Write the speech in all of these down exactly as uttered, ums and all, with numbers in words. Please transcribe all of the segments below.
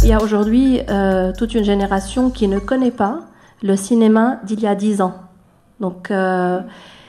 y a aujourd'hui euh, toute une génération qui ne connaît pas le cinéma d'il y a dix ans. Donc, euh,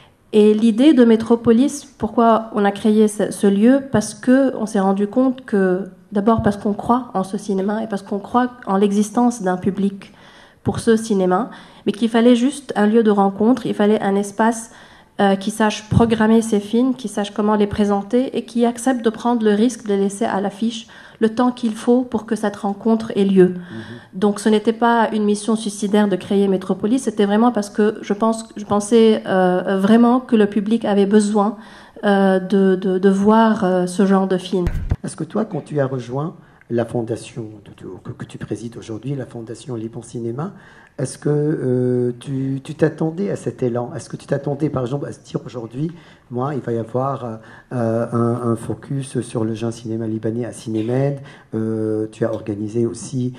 et l'idée de Métropolis, pourquoi on a créé ce, ce lieu? Parce qu'on s'est rendu compte que, d'abord parce qu'on croit en ce cinéma et parce qu'on croit en l'existence d'un public pour ce cinéma, mais qu'il fallait juste un lieu de rencontre, il fallait un espace euh, qui sache programmer ces films, qui sache comment les présenter et qui accepte de prendre le risque de les laisser à l'affiche le temps qu'il faut pour que cette rencontre ait lieu. Mmh. Donc ce n'était pas une mission suicidaire de créer Métropolis, c'était vraiment parce que je, pense, je pensais euh, vraiment que le public avait besoin euh, de, de, de voir euh, ce genre de film. Est-ce que toi, quand tu as rejoint la fondation de, de, que, que tu présides aujourd'hui, la fondation Liban Cinéma, est-ce que euh, tu, tu t'attendais à cet élan? Est-ce que tu t'attendais, par exemple, à se dire aujourd'hui, moi, il va y avoir euh, un, un focus sur le jeune cinéma libanais à Cinémed. Euh, tu as organisé aussi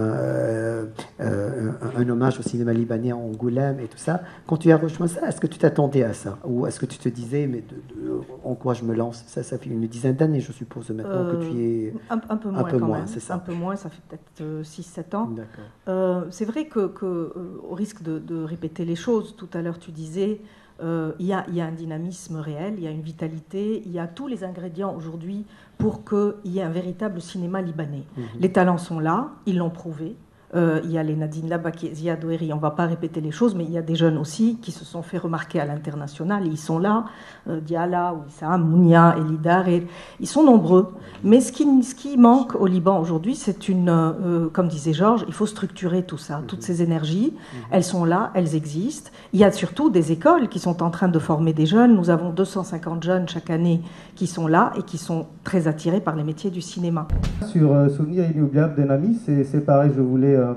euh, euh, un, un hommage au cinéma libanais à Angoulême et tout ça. Quand tu as rejoint ça, est-ce que tu t'attendais à ça? Ou est-ce que tu te disais, mais de, de, en quoi je me lance? Ça, ça fait une dizaine d'années, je suppose, maintenant euh, que tu es... Un, un peu moins, un peu quand moins, même. C'est ça. Un peu moins, ça fait peut-être six sept ans. Euh, c'est vrai que, que euh, au risque de, de répéter les choses, tout à l'heure tu disais... Euh, il, y a, il y a un dynamisme réel, il y a une vitalité, il y a tous les ingrédients aujourd'hui pour qu'il y ait un véritable cinéma libanais. Mmh. Les talents sont là, ils l'ont prouvé. Euh, il y a les Nadine Labaki, Ziad Oueri, on ne va pas répéter les choses, mais il y a des jeunes aussi qui se sont fait remarquer à l'international, et ils sont là, euh, Diala, Wissam, Mounia, Elidar, et ils sont nombreux. Mais ce qui, ce qui manque au Liban aujourd'hui, c'est une, euh, comme disait Georges, il faut structurer tout ça, toutes ces énergies, elles sont là, elles existent. Il y a surtout des écoles qui sont en train de former des jeunes, nous avons deux cent cinquante jeunes chaque année qui sont là et qui sont très attirés par les métiers du cinéma. Sur euh, Souvenir inoubliable d'un ami, c'est, c'est pareil, je voulais... Euh...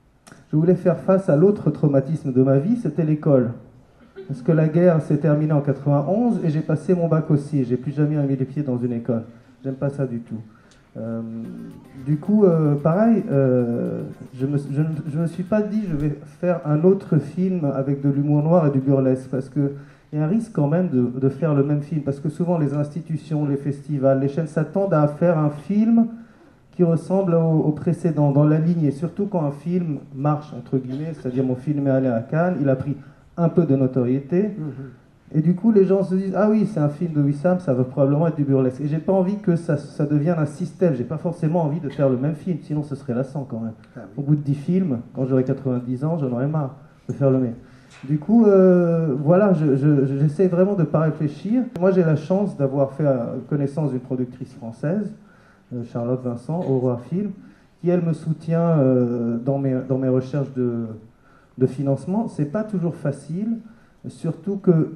Je voulais faire face à l'autre traumatisme de ma vie, c'était l'école. Parce que la guerre s'est terminée en quatre-vingt-onze et j'ai passé mon bac aussi. J'ai plus jamais mis les pieds dans une école. J'aime pas ça du tout. Euh, du coup, euh, pareil, euh, je me, je, je me suis pas dit je vais faire un autre film avec de l'humour noir et du burlesque. Parce qu'il y a un risque quand même de, de faire le même film. Parce que souvent les institutions, les festivals, les chaînes s'attendent à faire un film qui ressemble au, au précédent, dans la ligne, et surtout quand un film marche, entre guillemets, c'est-à-dire mon film est allé à Cannes, il a pris un peu de notoriété, mmh. et du coup les gens se disent, ah oui, c'est un film de Wissam, ça va probablement être du burlesque, et j'ai pas envie que ça, ça devienne un système, j'ai pas forcément envie de faire le même film, sinon ce serait lassant quand même. Ah oui. Au bout de dix films, quand j'aurai quatre-vingt-dix ans, j'en aurais marre de faire le même. Du coup, euh, voilà, je, je, j'essaie vraiment de pas réfléchir. Moi j'ai la chance d'avoir fait connaissance d'une productrice française, Charlotte Vincent, Aurora Film, qui elle me soutient euh, dans, mes, dans mes recherches de, de financement. C'est pas toujours facile, surtout que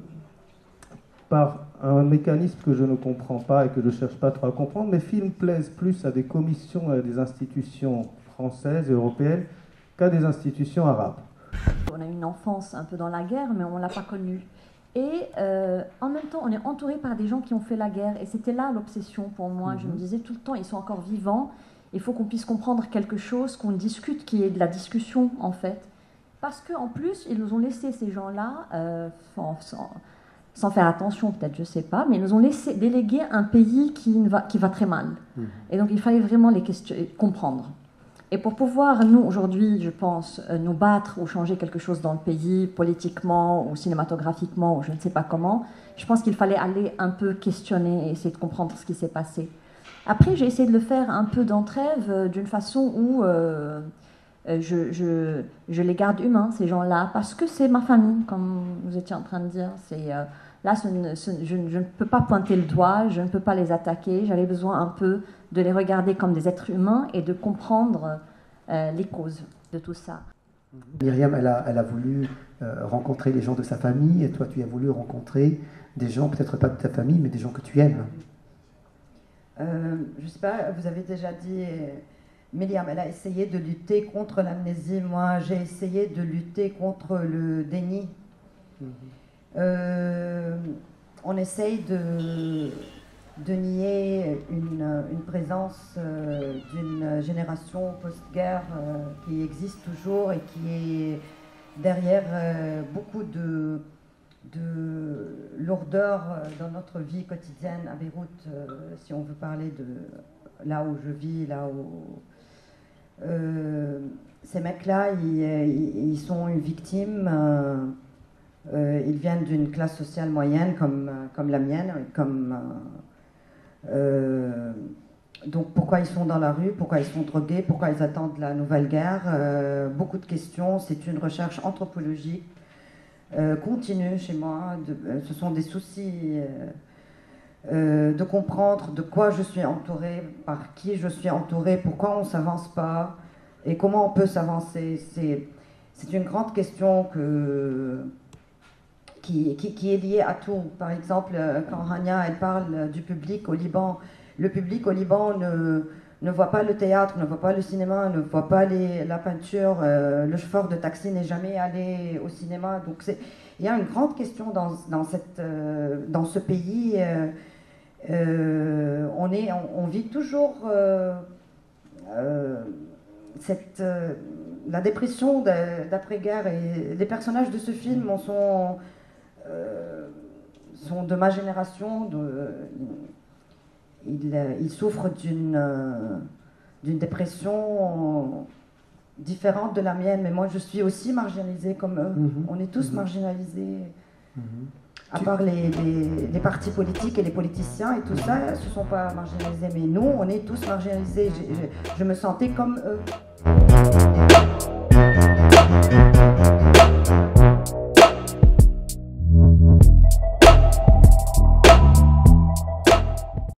par un mécanisme que je ne comprends pas et que je ne cherche pas trop à comprendre, mes films plaisent plus à des commissions et à des institutions françaises et européennes qu'à des institutions arabes. On a eu une enfance un peu dans la guerre, mais on ne l'a pas connue. Et euh, en même temps, on est entouré par des gens qui ont fait la guerre. Et c'était là l'obsession pour moi. Mm-hmm. Je me disais tout le temps, ils sont encore vivants. Il faut qu'on puisse comprendre quelque chose, qu'on discute, qu'il y ait de la discussion, en fait. Parce qu'en plus, ils nous ont laissé, ces gens-là, euh, sans, sans, sans faire attention, peut-être, je ne sais pas, mais ils nous ont laissé déléguer un pays qui va, qui va très mal. Mm-hmm. Et donc, il fallait vraiment les question- comprendre. Et pour pouvoir, nous, aujourd'hui, je pense, nous battre ou changer quelque chose dans le pays, politiquement ou cinématographiquement, ou je ne sais pas comment, je pense qu'il fallait aller un peu questionner et essayer de comprendre ce qui s'est passé. Après, j'ai essayé de le faire un peu d'entrève, euh, d'une façon où euh, je, je, je les garde humains, ces gens-là, parce que c'est ma famille, comme vous étiez en train de dire. C'est, euh, là, ce ne, ce, je, je ne peux pas pointer le doigt, je ne peux pas les attaquer, j'avais besoin un peu de les regarder comme des êtres humains et de comprendre euh, les causes de tout ça. Myriam, elle a, elle a voulu euh, rencontrer les gens de sa famille, et toi, tu as voulu rencontrer des gens, peut-être pas de ta famille, mais des gens que tu aimes. Euh, je ne sais pas, vous avez déjà dit, Myriam, elle a essayé de lutter contre l'amnésie. Moi, j'ai essayé de lutter contre le déni. Mm-hmm. Euh, on essaye de... de nier une, une présence euh, d'une génération post-guerre euh, qui existe toujours et qui est derrière euh, beaucoup de, de lourdeur dans notre vie quotidienne à Beyrouth, euh, si on veut parler de là où je vis, là où, euh, ces mecs-là, ils, ils, ils sont une victime. Euh, euh, ils viennent d'une classe sociale moyenne comme, comme la mienne, comme... Euh, donc pourquoi ils sont dans la rue, pourquoi ils sont drogués, pourquoi ils attendent la nouvelle guerre, euh, beaucoup de questions. C'est une recherche anthropologique euh, continue chez moi. De, euh, ce sont des soucis euh, euh, de comprendre de quoi je suis entourée, par qui je suis entourée, pourquoi on ne s'avance pas et comment on peut s'avancer. C'est, c'est une grande question que, qui, qui, qui est liée à tout. Par exemple, quand Rania elle parle du public au Liban, le public au Liban ne, ne voit pas le théâtre, ne voit pas le cinéma, ne voit pas les, la peinture. Euh, le chauffeur de taxi n'est jamais allé au cinéma. Donc c'est, il y a une grande question dans, dans, cette, euh, dans ce pays. Euh, euh, on, est, on, on vit toujours euh, euh, cette, euh, la dépression d'après-guerre. Et les personnages de ce film en sont, euh, sont de ma génération. De, Ils, ils souffrent d'une euh, d'une dépression différente de la mienne, mais moi je suis aussi marginalisée comme eux. Mm-hmm. On est tous mm-hmm. marginalisés, mm-hmm. à part les, les, les partis politiques et les politiciens et tout ça, ils ne se sont pas marginalisés, mais nous on est tous marginalisés. Je, je, je me sentais comme eux.